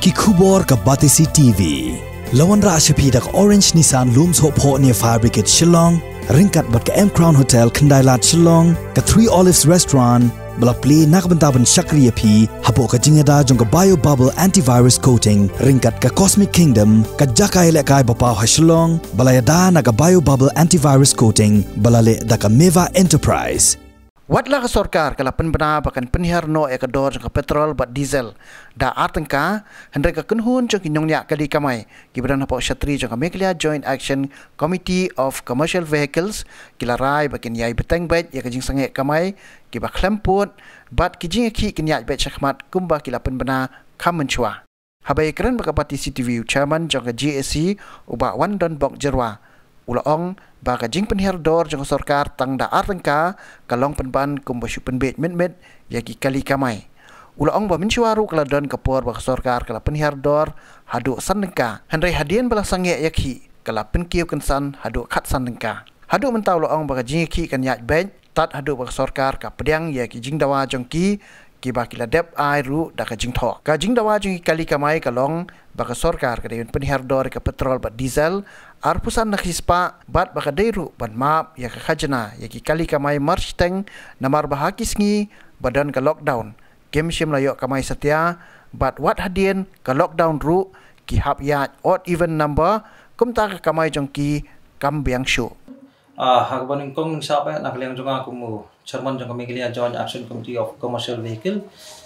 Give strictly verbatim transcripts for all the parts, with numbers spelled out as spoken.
ki khubor ka Batisi T V. Lawan ra ashapi dak Orange Nissan Looms Hope Ho near Fire Brigade Shillong, ringkat bat ka M Crown Hotel Kandailat Shillong, ka Three Olives Restaurant, bala play nakbantaban Shakriyapi, hapo ka jingada jong ka Bio Bubble Antivirus Coating, ringkat ka Cosmic Kingdom, ka Jakai Lekai Bapaw ha Shillong, bala yada na ka Bio Bubble Antivirus Coating, bala le da ka Meva Enterprise. Watlah ke sorkar kalau penbena bahkan penihar no ekador jangka petrol bat diesel da artengka hendai ke kenhun jangka nyongnya kali kamai gibran hapo syatri jangka Meghalaya Joint Action Committee of Commercial Vehicles kila rai bakin yai beteng bet ya kajing sange kamai kiba klemput bat Jingïakhih kinya bet Shakhmat kumba kila penbena kamenchua habai keren bakapati C T V chairman jangka G A C uba Wandonbok Jyrwa ulaong baka jing penihar dor jang sorkar tang da artengka kalong penban kumbasyu penbet met-met yaki kali kamai ulaong ba mencuaru kala don kapor baka sorkar kala penihar dor hadu sandengka hendai hadian bala sange yaki kala penkiu kensan hadu khat sandengka hadu mentau ulaong baka Jingïakhih kan yak bet tat hadu baka sorkar ka pediang yaki jing dawa jongki kiba kila dep ai ru da ka jing tho ka jing dawa jing kali kamai kalong baka sorkar ka deun penihar dor ka petrol bat diesel ar pusan na khispa bat baka deiru ban map ya ka khajana ya ki kali kamai march teng namar bahakis ngi badan ka lockdown game shim layo kamai satya bat wat hadien ka lockdown ru ki hap ya odd even number kumta ka kamai jongki kam biang shu ah hagbaning kong sabe nak liang jonga kumu chairman jong Meghalaya Joint Action Committee of Commercial Vehicle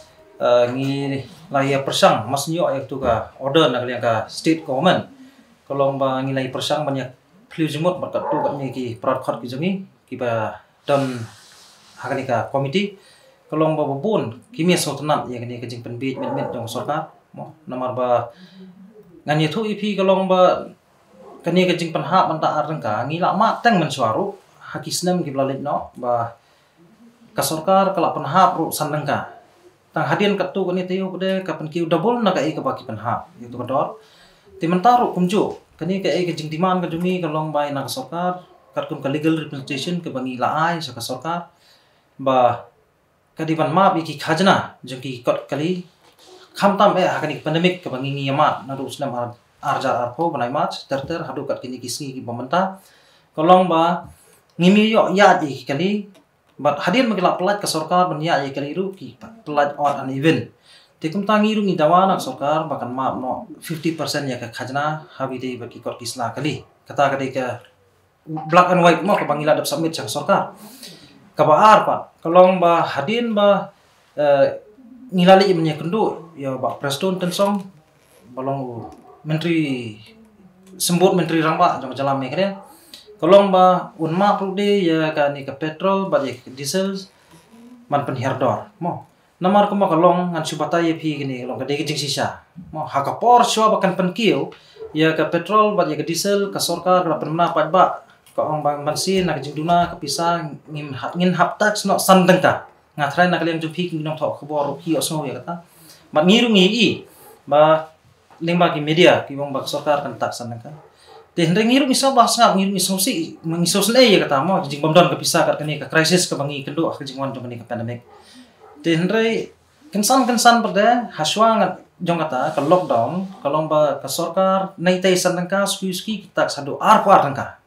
ngi laya persang masnyo yak tu ka order nak liang ka state government kolong ba ngi lay persang banyak plujimot bat tu kat mi ki prat khot ki jami ki ba don hakani ka committee kolong ba bubun ki mi so tanam yak ni ka jing penbit met met jong sarkar mo namar ba ngani thu ip kolong ba kani ka jing panha manta arang ka ngi la ma tang man swaru hakisnam ki blalit no ba ka sarkar kala panha ru sandang ka tang hadian kat tu kani teu pede ka pen ki double na ka e ka ba ki panha yu tu dor timantaru kumju kani ka e ka jing diman ka jumi kalong bai na ka sarkar kat kum ka legal representation ke bangi la ai sa ka sarkar ba ka diban ma bi ki khajna jong ki kot kali khamtam e hakani pandemic ka bangi ngi ma na ru snam ar arjar arpo banai match terter hadu kat kini kisngi ki pementa kolong ba ngimi yo ya ji kali bat hadian magila pelat ka sarkar ban ya ji kali ru ki pelat on an event tikum tangi ru ngi dawana sarkar bakan ma no fifty percent ya ka khajna habi dei baki kot kisla kali kata kali ka black and white mo ka bangila dap submit sa sarkar ka ba ar pa kolong ba hadian ba ngilali imnya kendu ya ba preston tensong balong menteri sembut menteri rangba jong jalan me kare kolong ba unma prude ya ka ni ka petrol ba ya diesel man penihar dor mo namar ko ma kolong ngan subata ye phi gini kolong ka de jing sisa mo ha ka por swa ba kan penkiu ya ka petrol ba ya ka diesel ka sarkar ka penmana pa ba ka ong bang bansin na jing duna ka pisa ngin hap ngin hap tax no sandeng ka ngathrai na kalem ju phi ngi nong thok khobor ki osno ya kata ma ngiru ngi i ba lingba ki media ki bang bak sarkar kan tak sanang kan te hendai ngiru misal bah sangap ngiru misal si mengisau sele ya kata mo jing bomdon ka pisah kat kani ka crisis ka bangi kendo ka jing wan jong ni ka pandemic te hendai kensan kensan pada haswa ngat jong kata ka lockdown kalong ba ka sarkar nai tai sanang ka ski ski tak sadu ar par ka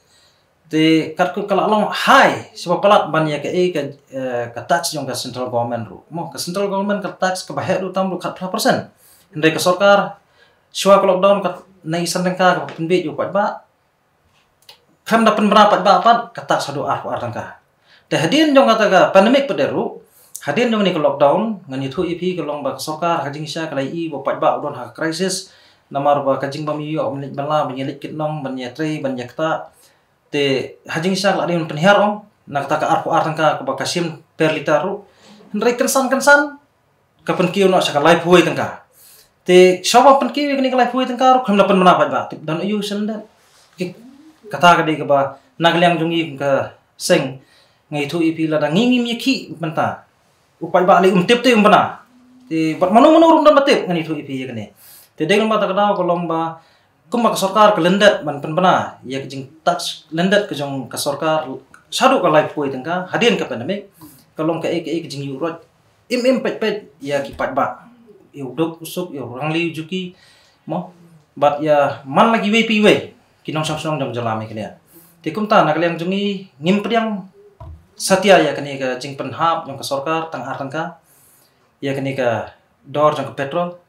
te kat ko kala long hai sebab pelat ban ya ka e ka ka tax jong ka central government ru mo ka central government ka tax ka bahek ru tam ru kat berapa persen hendai ka sarkar shwa lockdown kat nai sandang ka penbet yu pat ba kham da penbra pat ba pat kata sadu ar ar tangka te hadin jong kata ka pandemic pederu hadin jong ni ka lockdown ngani thu ip ka long ba ka sarkar hajing sha kalai i bo pat ba udon ha crisis namar ba kajing ba mi yu menit bala menyelit kit nong banya tre banya kata te hajing sha la din penhiar ong nak ta ka ar ar tangka ka ba kasim per litaru hendai kensan kensan ka penkiu no sa ka live huai tangka te shoba pen ki kini kalai pui tengkar kham lapan mana pat ba dan yu senda kata ka de ka ba nagliang jungi ka seng ngai thu ipi la da ngi mi khi menta upai ba le um tip te um bana te bat manu manu rum dan batip ngani thu ipi ya kene te de lomba ta ka kolom ba kum ba ka sarkar ka lendat man pen bana ya jing tax lendat ka jong ka sarkar sadu ka live pui tengka hadien ka pandemic kalong ka ek ek jing yu rot im im pet pet ya ki pat ba yêu đúc súc yêu răng liu juki mo but ya man lagi we pi we kinong sang sang jong jalami kalian ti kumta na kalian jungi ngim priang satya ya kani ka jing penhap jong ka sarkar tang arangka ya kani ka dor jong ka petrol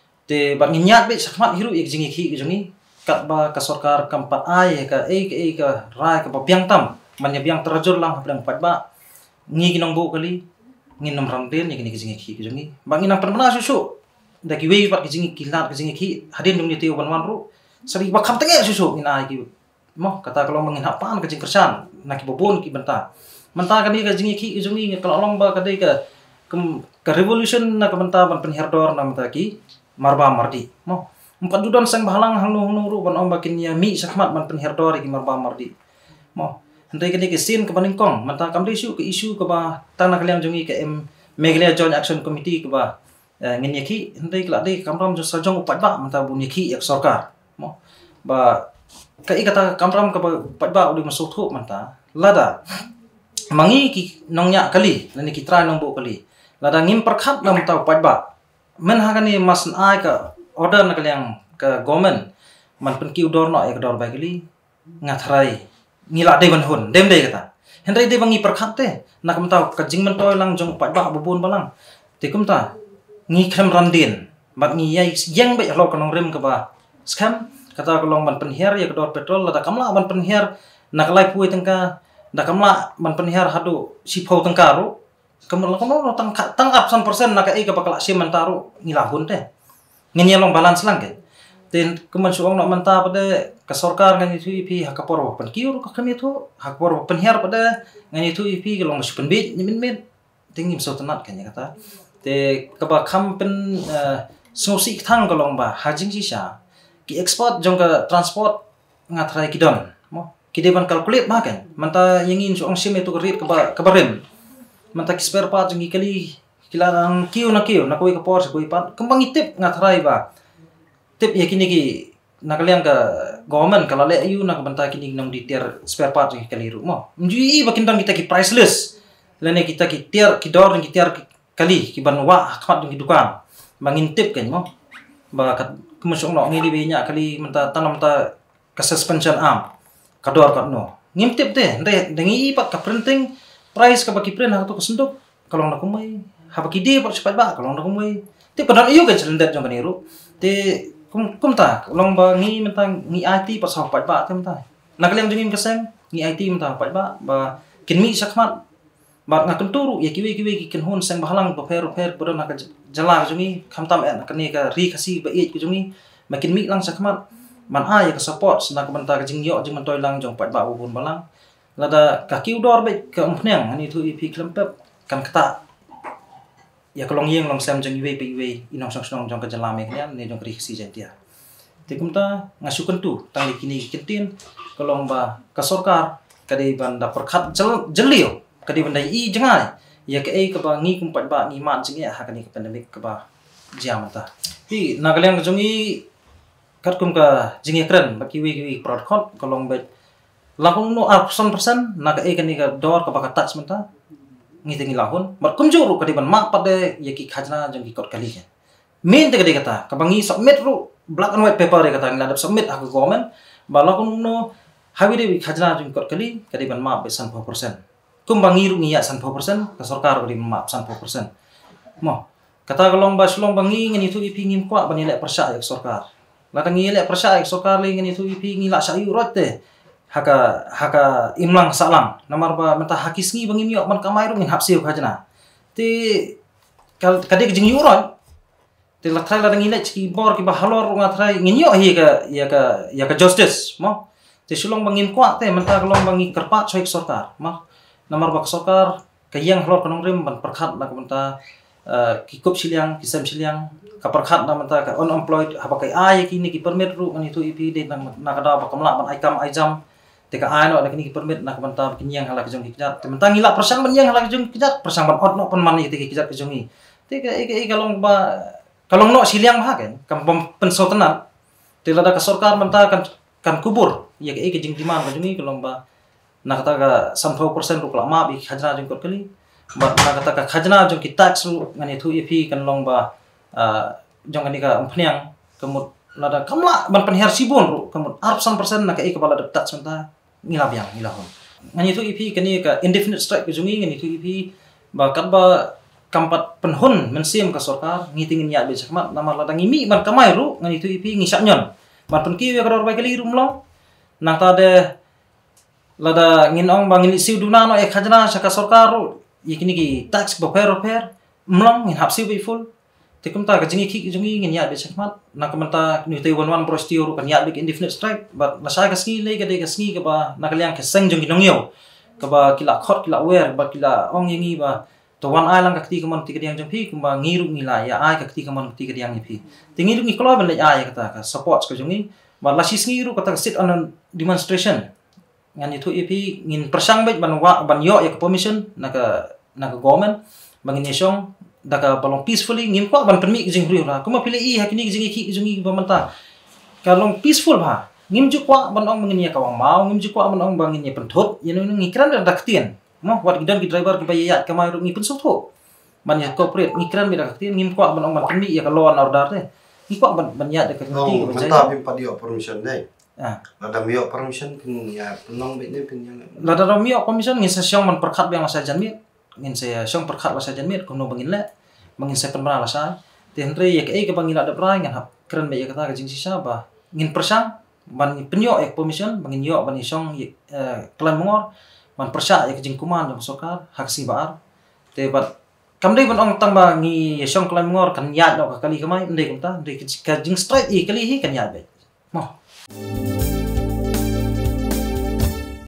te bat nginyat be Shakhmat hiru ik Jingïakhih jungi kat ba ka sarkar kampat ai ka e ka e ka rai ka biang tam manya biang terjur lang haplang pat ba ngi kinong bu kali ngin nom ramden ya kani ka Jingïakhih jungi ba nginang penmana susu daki we pat ka Jingïakhih lat ka Jingïakhih hadin dum ni teu wan wan ru sari ba kham tenge susu ngina ki mo kata kalau mengin hapan ka jing kersan nak bobon ki benta menta kani ka Jingïakhih jungi kalau long ba kadai ka ka revolution na ka benta ban penherdor na menta ki marba mardi mo empat dudan sang bahalang hang nu ru ban om bakin ya mi Shakhmat ban penherdor ki marba mardi mo hentai kani ke sin ke baningkong menta kam isu ke isu ke ba tanah kalian jungi ke em Meghalaya Joint Action Committee ke ba Ngim-Nyakhih hentai kelak dei kamram jo sajong upat ba menta bu Nyakhih yak sarkar mo ba kai kata kamram ke upat ba udi masuk thu menta lada mangi ki nongnya kali lani ki try nong bu kali lada ngim perkhat nam tau upat ba men ha kani mas ai ka order na kalian ke government man pen ki udor no ek dor ba kali ngathrai ngila dei ban hun dem dei kata hentai dei bangi perkhat te nak mentau ka jing men toy lang jong upat ba bubun balang tikum ta ngi khem randin bat ngi yai yang be lo kanong rem ka ba scam kata kolong ban penher ya kedor petrol lada kamla ban penher nak lai pui tengka da kamla ban penher hadu sipho tengka ru kamla kono tang tang up one percent nak ai ka bakal sim mentaru ngilahun te ngin long balance lang ke ten kemen suong no menta pada ka sarkar ngan itu ipi hakapor pen kiur ka kami tu hakapor penher pada ngan itu ipi kolong supen bit min min tingim so tenat kanya kata te kaba kham pen sosi thang kolong ba hajing sisa ki export jong ka transport ngatrai kidon mo kideban calculate ma kan manta yengin suong sim itu kerit kaba kabarem manta ki spare part jong kali kilarang kiu na kiu na koi ka por sa koi pat kembang itip ngatrai ba tip ya kini ki nakaliang ka government kala le ayu nak banta kini nang di tier spare part jong kali ru mo mjui bakin dang kita ki priceless lene kita ki tier ki dor ki tier kali ki ban wa khat di dukan mangintip kan mo ba kat kemusong no ngili be nya kali menta tanam ta ka suspension arm kador kat no ngintip te ndai dengi pat ka printing price ka baki print ha to kesenduk kalau nak kumai ha baki de pat cepat ba kalau nak kumai te padan iyo kan celendet jong kaniru te kum kum ta long ba ngi menta ngi I T pas ha pat ba te menta nak lem jengin keseng ngi I T menta pat ba ba kinmi Shakhmat ba ngaken turu ya kiwe kiwe ki ken hon sang bahalang ba fer fer bodo nak jala jungi khamtam en kani ka ri khasi ba e ki jungi makin mi lang Shakhmat man a ya ka support nak banta ka jingyo jing toy lang jong pat ba ubun balang lada ka ki udor be ka umpneng ani tu ipi klempep kan kata ya kolong yeng long sam jong iwe pe iwe inong sang snong jong ka jala me knya ne jong ri khasi jantia tikumta ngasuken tu tang kini kentin kolong ba ka sarkar kadai banda perkhat jelio kadi benda i jangai ya ke ai ka ba ngi kum pat ba ni man jingi ha kani ka pandemic ka ba jam ta ti nagaleng jongi kat kum ka jingi kren ba kiwi kiwi prod khot kolong bet lakung no one hundred percent naga ai kani ka dor ka ba ka touch menta ngi tengi lahun mat kum juru kadi ban mak pade ya ki khajna jongi kot kali ya min te kadi kata ka bangi submit ru black and white paper ya kata ngadap submit ha ka government ba lakung no hawide wi khajna jongi kot kali kadi ban mak be one hundred percent kumbangi ru ngiya one hundred percent ka sarkar ri map one hundred percent mo kata kalong ba sulong bangi ngani tu ipi ngim kwa bani le persya ya sarkar la tangi le persya ya sarkar le ngani tu ipi ngila sa yu rote haka haka imlang salam namar ba menta hakis ngi bangi miok man kamai ru ngin hapsiu khajna ti kal kade jing yu ron ti la thai la tangi le chi bor ki ba halor ru ngathrai ngin yo hi ka ya ka ya ka justice mo ti sulong bangin kwa te menta kalong bangi kerpat choi sarkar mo namar bak sokar kayang halor kanong rim ban perkhat nak benta kikup siliang kisam siliang ka perkhat na menta ka unemployed habakai ai kini ki permit ru kan itu ipi de nak nakada ba kamla ban aikam aijam te ka ai no nak ni ki permit nak benta kinyang halak jong kijat te menta ngila persang ban yang halak jong kijat persang ban ot no pan man te ki kijat jongi te ka ai kalong ba kalong no siliang ha kan kam pensotenan te lada ka sarkar menta kan kan kubur ya ka ai ke jing diman ka jongi kalong ba nak kata ka one hundred percent ru klama bi khajna jong kot kali ba nak kata ka khajna jong ki tax ru ngani thu ipi kan long ba jong kan ika umpniang kemut lada kamla ban penher sibon ru kemut arsan persen nak ke kepala detak sementara ngilabyang ngilahon ngani tu ipi kani ka indefinite strike ke jungi ngani tu ipi ba kat ba kampat penhun mensim ka sarkar ngitingin ya be Shakhmat nama lada ngimi ban kamai ru ngani tu ipi ngisak nyon ban penki ya kador bai kali rum long nang ta de lada nginong bang ini siu duna no e khajna saka sarkar ru yakini ki tax ba per per mlong ngin hapsi be full Tikum ta Jingïakhih jungi ngin ya be Shakhmat nak menta ni te wan wan prostio ru kan ya be indefinite strike but la sai ka ski le ka de ka ski ka ba nak liang ke seng jungi nongyo ka ba kila khot kila wer ba kila ong yengi ba to wan ai lang ka ti ka mon ti ka diang jong phi kumba ngiru ngila ya ai ka ti ka mon ti ka diang ni phi tingi ru ngi klo ban le ai ka ta ka support ka jungi ba la sis ngi ru ka ta sit on a demonstration ngan itu ipi ngin persang bet ban wa ban yo ya ka permission nak nak government bangin yesong daka balong peacefully ngim kwa ban permi jing ri ra kuma pile i hakini Jingïakhih jungi pamanta kalong peaceful ba ngim ju kwa ban ong mangin ya kawang mau ngim ju kwa ban ong bangin ya penthot yenu ngikran da daktian mo wat gidan ki driver ki bayat ka mai ru ngi pensot ho man ya corporate ngikran mi daktian ngim kwa ban ong ban permi ya ka law and order de ngi kwa ban ban ya da ka ti ko jai ta pim padio permission dai ah lada mio permission kin ya penong bet ne pin yang lada mio permission ngi sesiong man perkhat bang masa janmi ngin saya siong perkhat masa janmi ko no bangin le mangin saya pernah lasai, tiada ya ke ke bangin ada perai ngin hap keren banyak kata ke jing sisa bah ngin persang ban penyo ek permission bangin yo ban isong klaim mongor ban persa ek jing kuman jong sokar hak si bar te bat kamdei ban ong tang ba ngi isong klaim mongor kan yat no kali kamai ndai kumta ndai ke jing straight i kali hi kan yat be mo